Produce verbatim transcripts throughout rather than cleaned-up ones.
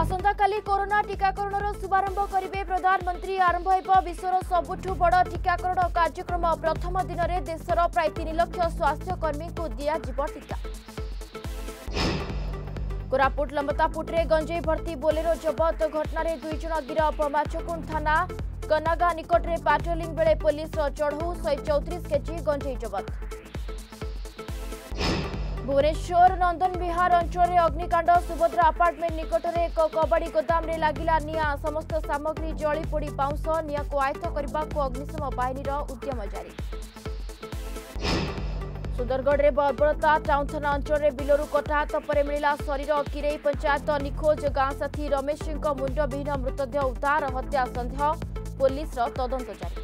आसंता काली corona टीकाकरण शुभारंभ करेंगे प्रधानमंत्री। आरंभ हो विश्वर सबुठु बड़ टीकाकरण कार्यक्रम। प्रथम दिन में देशर प्राय तीन लाख स्वास्थ्यकर्मी को दिज्व टीका। कोरापुट लंबतापुट्रे गंजेई भर्ती बोलेरो जबत। घटना दुई जन गिरफ। माछकुंड थाना कनागा निकट में पाट्रोलिंग बेले पुलिस चढ़ऊ शहे चौतीस केजी गंजेई जबत। भुवनेश्वर नंदन विहार अंचल में अग्निकांड। सुभद्रा अपार्टमेंट निकट में एक कबाड़ी गोदाम रे लागिला निया। समस्त सामग्री जली पोड़ी पाउंस। निया को आयत्त करने को अग्निशम बाहिनीर उद्यम जारी। सुंदरगढ़ में बर्बरता। टाउन थाना अंचल में बिलरू कटा हाथ पर मिला शरीर। किरई पंचायत निखोज। गां साथी रमेश सिंह मुंडविहीन मृतदेह उद्धार। हत्या सन्देह पुलिस तदंत जारी।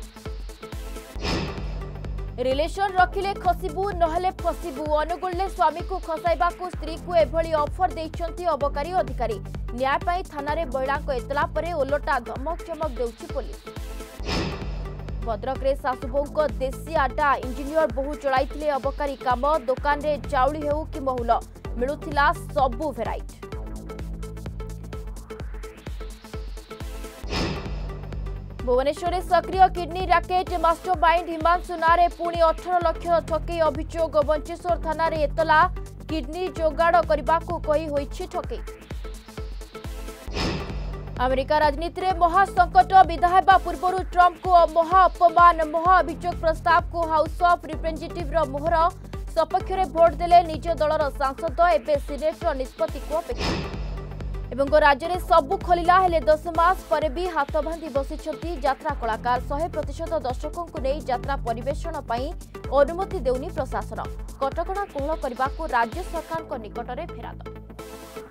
रिलेशन रखिले खसिबू नहले फसिबू। अनुगुल स्वामी को खसाइबा को स्त्री को एभली ऑफर देइछंती अबकारी अधिकारी। न्याय पाई थाना रे महिला को एतला परे ओलटा धमक चमक देउछि पुलिस। भद्रक रे सासुबों को देसी आटा इंजीनियर बहु चलाइथिले अबकारी काम। दुकान रे चाउली हेउ कि महुल मिलुथिला सबु भेराइट। भुवनेश्वर सक्रिय किडनी रैकेट मास्टरमाइंड हिमांशु नारे पुणी अठारह लाख ठकई अभियोग। बंचेश्वर थाना रे एतला किडनी जोगाड़ करने को कही होइछि ठकई। अमेरिका राजनीति में महासंकट। विदा हेबा पूर्व ट्रंप को महा अपमान। महा अभियोग प्रस्ताव को हाउस ऑफ रिप्रेजेंटेटिव मोहर। सपक्ष में भोट देले निज दलर सांसद। एबे सिनेट निष्पत्ति को अपेक्षा। एवं राज्य में सबू खोलिला हेले दस मास पर भी हाथ बांधि बसिछंती यात्रा कलाकार। शहे प्रतिशत दर्शकों को नहीं यात्रा परिवेषण पर अनुमति देउनी प्रशासन। कटकणा कोहल करने को राज्य सरकार निकट में फेराद।